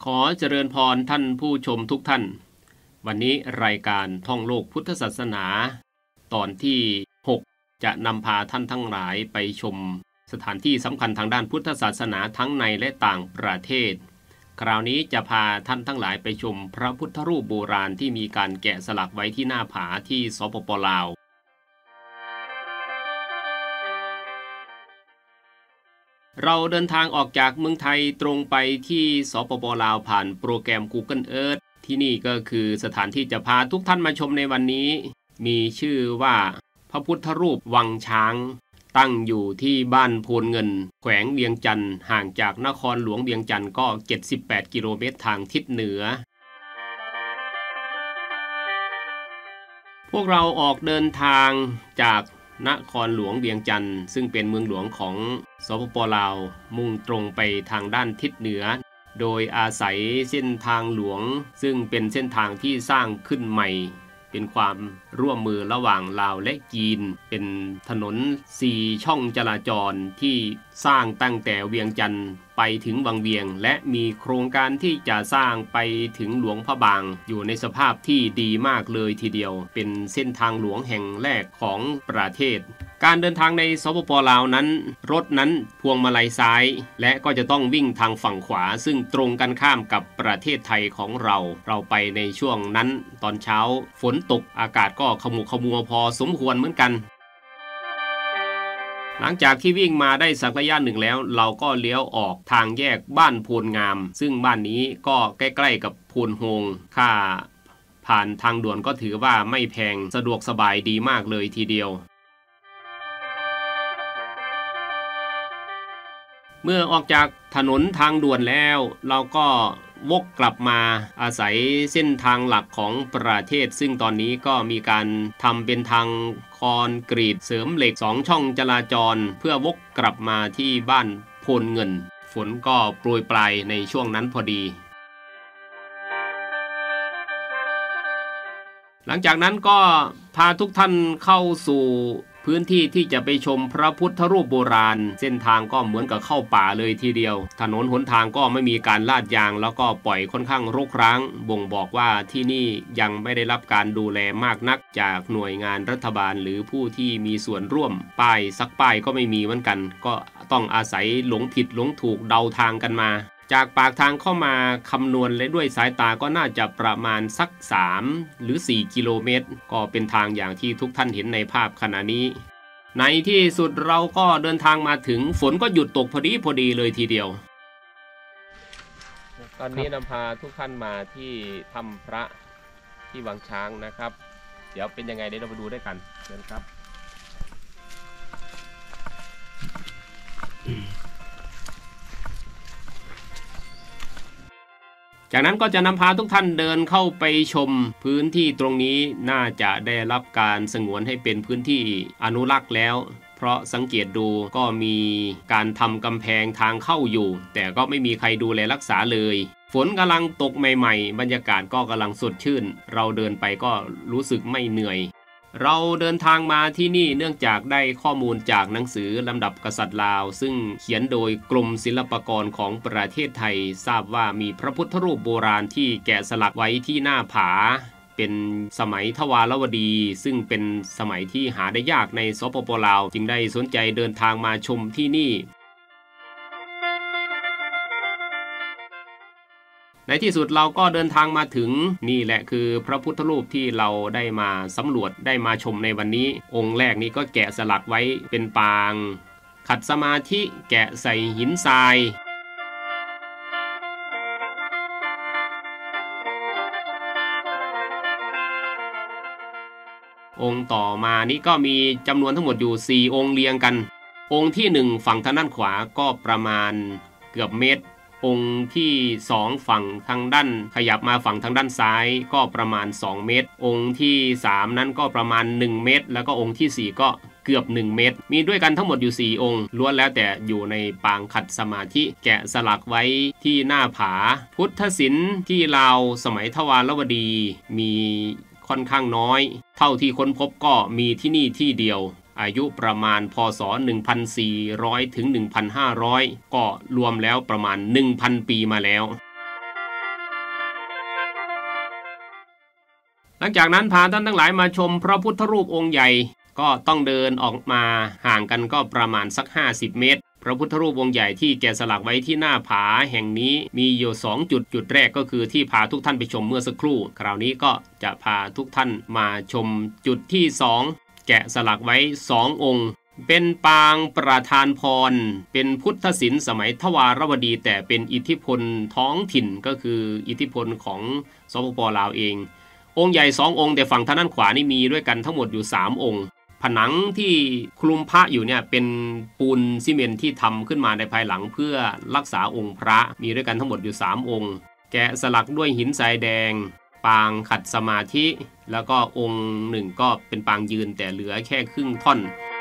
ขอเจริญพรท่านผู้ชมทุกท่านวันนี้รายการท่องโลกพุทธศาสนาตอนที่6จะนำพาท่านทั้งหลายไปชมสถานที่สำคัญทางด้านพุทธศาสนาทั้งในและต่างประเทศคราวนี้จะพาท่านทั้งหลายไปชมพระพุทธรูปโบราณที่มีการแกะสลักไว้ที่หน้าผาที่สปป.ลาวเราเดินทางออกจากเมืองไทยตรงไปที่สปป.ลาวผ่านโปรแกรม Google Earth ที่นี่ก็คือสถานที่จะพาทุกท่านมาชมในวันนี้มีชื่อว่าพระพุทธรูปวังช้างตั้งอยู่ที่บ้านโพนเงินแขวงเวียงจันทร์ห่างจากนครหลวงเวียงจันทร์ก็78กิโลเมตรทางทิศเหนือพวกเราออกเดินทางจากนครหลวงเวียงจันทร์ซึ่งเป็นเมืองหลวงของสปป.ลาวมุ่งตรงไปทางด้านทิศเหนือโดยอาศัยเส้นทางหลวงซึ่งเป็นเส้นทางที่สร้างขึ้นใหม่เป็นความร่วมมือระหว่างลาวและจีนเป็นถนน4ช่องจราจรที่สร้างตั้งแต่เวียงจันทร์ไปถึงวังเวียงและมีโครงการที่จะสร้างไปถึงหลวงพระบางอยู่ในสภาพที่ดีมากเลยทีเดียวเป็นเส้นทางหลวงแห่งแรกของประเทศการเดินทางในสปป.ลาวนั้นรถนั้นพวงมาลัยซ้ายและก็จะต้องวิ่งทางฝั่งขวาซึ่งตรงกันข้ามกับประเทศไทยของเราไปในช่วงนั้นตอนเช้าฝนตกอากาศก็ขมุกขมัวพอสมควรเหมือนกันหลังจากที่วิ่งมาได้สักระยะหนึ่งแล้วเราก็เลี้ยวออกทางแยกบ้านโพนงามซึ่งบ้านนี้ก็ใกล้ๆกับโพนโฮงค่าผ่านทางด่วนก็ถือว่าไม่แพงสะดวกสบายดีมากเลยทีเดียวเมื่อออกจากถนนทางด่วนแล้วเราก็วกกลับมาอาศัยเส้นทางหลักของประเทศซึ่งตอนนี้ก็มีการทำเป็นทางคอนกรีตเสริมเหล็ก2ช่องจราจรเพื่อวกกลับมาที่บ้านโพนเงินฝนก็โปรยปลายในช่วงนั้นพอดีหลังจากนั้นก็พาทุกท่านเข้าสู่พื้นที่ที่จะไปชมพระพุทธรูปโบราณเส้นทางก็เหมือนกับเข้าป่าเลยทีเดียวถนนหนทางก็ไม่มีการลาดยางแล้วก็ปล่อยค่อนข้างรกร้างบ่งบอกว่าที่นี่ยังไม่ได้รับการดูแลมากนักจากหน่วยงานรัฐบาลหรือผู้ที่มีส่วนร่วมป้ายสักป้ายก็ไม่มีเหมือนกันก็ต้องอาศัยหลงผิดหลงถูกเดาทางกันมาจากปากทางเข้ามาคำนวณและด้วยสายตาก็น่าจะประมาณสัก3หรือ4กิโลเมตรก็เป็นทางอย่างที่ทุกท่านเห็นในภาพขณะนี้ในที่สุดเราก็เดินทางมาถึงฝนก็หยุดตกพอดีเลยทีเดียวตอนนี้นำพาทุกท่านมาที่ถ้ำพระที่วังช้างนะครับเดี๋ยวเป็นยังไงเดี๋ยวเราไปดูด้วยกันเชิญครับจากนั้นก็จะนำพาทุกท่านเดินเข้าไปชมพื้นที่ตรงนี้น่าจะได้รับการสงวนให้เป็นพื้นที่อนุรักษ์แล้วเพราะสังเกตดูก็มีการทำกำแพงทางเข้าอยู่แต่ก็ไม่มีใครดูแลรักษาเลยฝนกำลังตกใหม่ๆบรรยากาศก็กำลังสดชื่นเราเดินไปก็รู้สึกไม่เหนื่อยเราเดินทางมาที่นี่เนื่องจากได้ข้อมูลจากหนังสือลำดับกษัตริย์ลาวซึ่งเขียนโดยกรมศิลปากรของประเทศไทยทราบว่ามีพระพุทธรูปโบราณที่แกะสลักไว้ที่หน้าผาเป็นสมัยทวารวดีซึ่งเป็นสมัยที่หาได้ยากในสปป.ลาวจึงได้สนใจเดินทางมาชมที่นี่ในที่สุดเราก็เดินทางมาถึงนี่แหละคือพระพุทธรูปที่เราได้มาสำรวจได้มาชมในวันนี้องค์แรกนี้ก็แกะสลักไว้เป็นปางขัดสมาธิแกะใส่หินทรายองค์ต่อมานี้ก็มีจำนวนทั้งหมดอยู่4องค์เรียงกันองค์ที่1ฝั่งทางด้านขวาก็ประมาณเกือบเมตรองค์ที่2ฝั่งทางด้านขยับมาฝั่งทางด้านซ้ายก็ประมาณ2เมตรองค์ที่3นั้นก็ประมาณ1เมตรแล้วก็องค์ที่4ก็เกือบ1เมตรมีด้วยกันทั้งหมดอยู่4องค์ล้วนแล้วแต่อยู่ในปางขัดสมาธิแกะสลักไว้ที่หน้าผาพุทธศิลป์ที่ลาวสมัยทวารวดีมีค่อนข้างน้อยเท่าที่ค้นพบก็มีที่นี่ที่เดียวอายุประมาณพศ1,400 ถึง 1,500 ก็รวมแล้วประมาณ 1,000 ปีมาแล้วหลังจากนั้นพาท่านทั้งหลายมาชมพระพุทธรูปองค์ใหญ่ก็ต้องเดินออกมาห่างกันก็ประมาณสัก50 เมตรพระพุทธรูปองค์ใหญ่ที่แกะสลักไว้ที่หน้าผาแห่งนี้มีอยู่2จุดแรกก็คือที่พาทุกท่านไปชมเมื่อสักครู่คราวนี้ก็จะพาทุกท่านมาชมจุดที่2แกะสลักไว้2องค์เป็นปางประธานพรเป็นพุทธศิลป์สมัยทวารวดีแต่เป็นอิทธิพลท้องถิ่นก็คืออิทธิพลของสปป.ลาวเององค์ใหญ่2องค์แต่ฝั่งทางด้านขวานี่มีด้วยกันทั้งหมดอยู่3องค์ผนังที่คลุมพระอยู่เนี่ยเป็นปูนซีเมนต์ที่ทำขึ้นมาในภายหลังเพื่อรักษาองค์พระมีด้วยกันทั้งหมดอยู่3องค์แกะสลักด้วยหินทรายแดงปางขัดสมาธิแล้วก็องค์หนึ่งก็เป็นปางยืนแต่เหลือแค่ครึ่งท่อน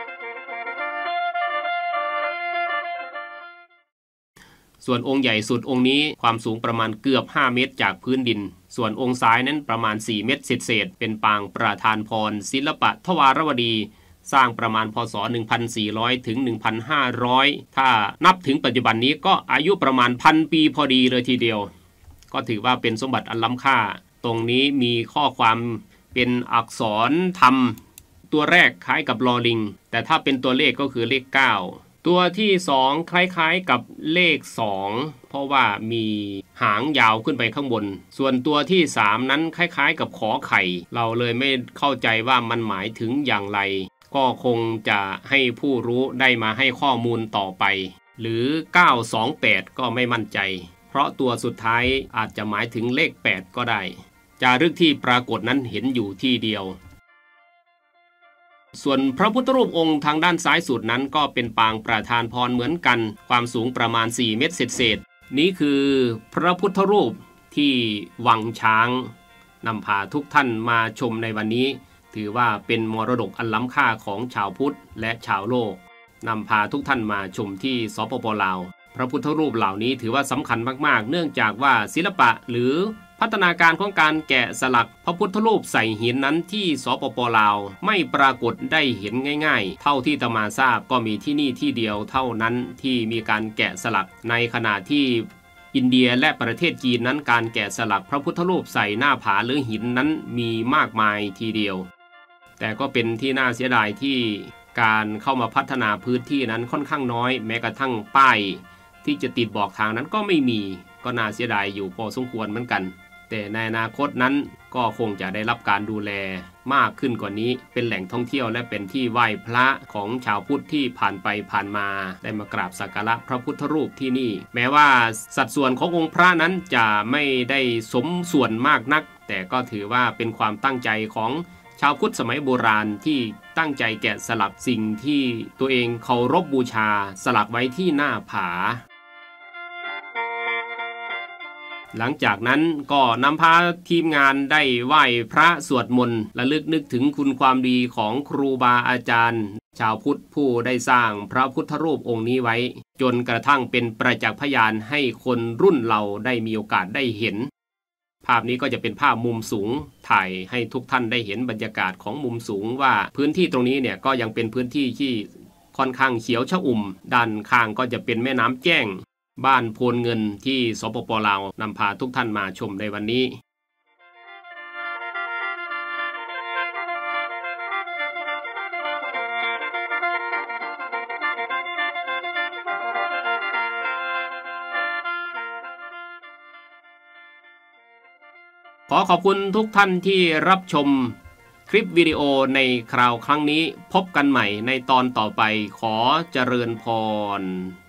ส่วนองค์ใหญ่สุดองค์นี้ความสูงประมาณเกือบ5 เมตรจากพื้นดินส่วนองค์ซ้ายนั้นประมาณ4 เมตรเศษเป็นปางประธานพรศิลปะทวารวดีสร้างประมาณพศ1400ถึง1500ถ้านับถึงปัจจุบันนี้ก็อายุประมาณ1,000 ปีพอดีเลยทีเดียวก็ถือว่าเป็นสมบัติอันล้ำค่าตรงนี้มีข้อความเป็นอักษรธรรมตัวแรกคล้ายกับลอลิงแต่ถ้าเป็นตัวเลขก็คือเลข9ตัวที่2คล้ายๆกับเลข2เพราะว่ามีหางยาวขึ้นไปข้างบนส่วนตัวที่3นั้นคล้ายๆกับขอไข่เราเลยไม่เข้าใจว่ามันหมายถึงอย่างไรก็คงจะให้ผู้รู้ได้มาให้ข้อมูลต่อไปหรือ928ก็ไม่มั่นใจเพราะตัวสุดท้ายอาจจะหมายถึงเลข8ก็ได้จารึกที่ปรากฏนั้นเห็นอยู่ที่เดียวส่วนพระพุทธรูปองค์ทางด้านซ้ายสุดนั้นก็เป็นปางประธานพรเหมือนกันความสูงประมาณ4 เมตรเศษนี้คือพระพุทธรูปที่วังช้างนำพาทุกท่านมาชมในวันนี้ถือว่าเป็นมรดกอันล้ำค่าของชาวพุทธและชาวโลกนำพาทุกท่านมาชมที่สปป.ลาวพระพุทธรูปเหล่านี้ถือว่าสำคัญมากๆเนื่องจากว่าศิลปะหรือพัฒนาการของการแกะสลักพระพุทธรูปใส่หินนั้นที่สปป.ลาวไม่ปรากฏได้เห็นง่ายๆเท่าที่ตมาทราบก็มีที่นี่ที่เดียวเท่านั้นที่มีการแกะสลักในขณะที่อินเดียและประเทศจีนนั้นการแกะสลักพระพุทธรูปใส่หน้าผาหรือหินนั้นมีมากมายทีเดียวแต่ก็เป็นที่น่าเสียดายที่การเข้ามาพัฒนาพื้นที่นั้นค่อนข้างน้อยแม้กระทั่งป้ายที่จะติดบอกทางนั้นก็ไม่มีก็น่าเสียดายอยู่พอสมควรเหมือนกันแต่ในอนาคตนั้นก็คงจะได้รับการดูแลมากขึ้นกว่านี้เป็นแหล่งท่องเที่ยวและเป็นที่ไหว้พระของชาวพุทธที่ผ่านไปผ่านมาได้มากราบสักการะพระพุทธรูปที่นี่แม้ว่าสัดส่วนขององค์พระนั้นจะไม่ได้สมส่วนมากนักแต่ก็ถือว่าเป็นความตั้งใจของชาวพุทธสมัยโบราณที่ตั้งใจแกะสลักสิ่งที่ตัวเองเคารพบูชาสลักไว้ที่หน้าผาหลังจากนั้นก็นำพาทีมงานได้ไหว้พระสวดมนต์ระลึกนึกถึงคุณความดีของครูบาอาจารย์ชาวพุทธผู้ได้สร้างพระพุทธรูปองค์นี้ไว้จนกระทั่งเป็นประจักษ์พยานให้คนรุ่นเราได้มีโอกาสได้เห็นภาพนี้ก็จะเป็นภาพมุมสูงถ่ายให้ทุกท่านได้เห็นบรรยากาศของมุมสูงว่าพื้นที่ตรงนี้เนี่ยก็ยังเป็นพื้นที่ที่ค่อนข้างเขียวชอุ่มด้านข้างก็จะเป็นแม่น้ำแจ้งบ้านโพนเงินที่สปป.ลาวนำพาทุกท่านมาชมในวันนี้ขอขอบคุณทุกท่านที่รับชมคลิปวิดีโอในคราวครั้งนี้พบกันใหม่ในตอนต่อไปขอเจริญพร